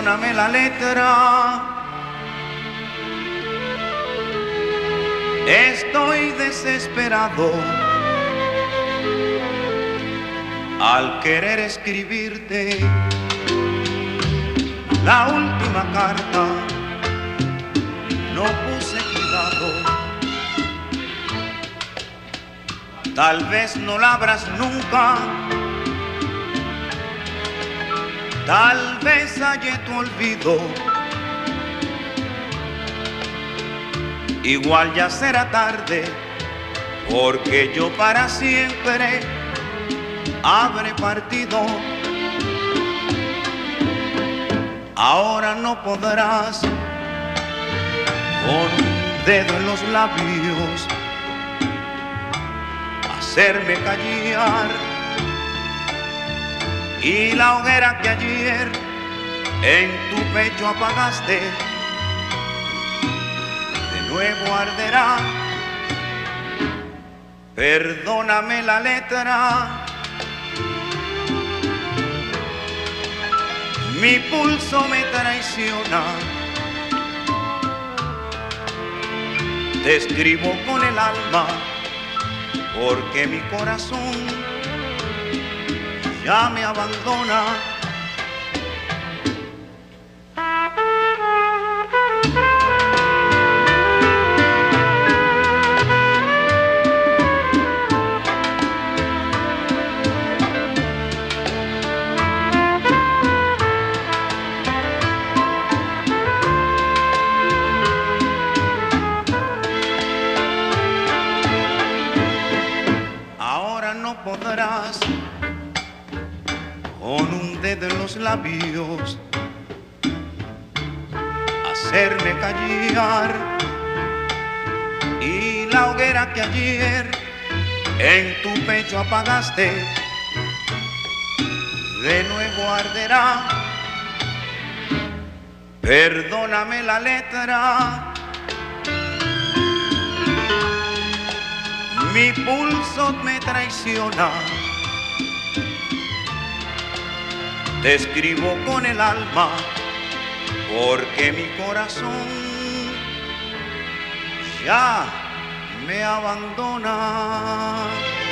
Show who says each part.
Speaker 1: Perdóname la letra, estoy desesperado al querer escribirte la última carta. No puse cuidado, tal vez no la abras nunca, tal vez hallé tu olvido. Igual ya será tarde, porque yo para siempre habré partido. Ahora no podrás con un dedo en los labios hacerme callar, y la hoguera que ayer en tu pecho apagaste de nuevo arderá. Perdóname la letra, mi pulso me traiciona, te escribo con el alma, porque mi corazón ya me abandona. No podrás con un dedo en los labios hacerme callar, y la hoguera que ayer en tu pecho apagaste de nuevo arderá. Perdóname la letra, mi pulso me traiciona, te escribo con el alma, porque mi corazón ya me abandona.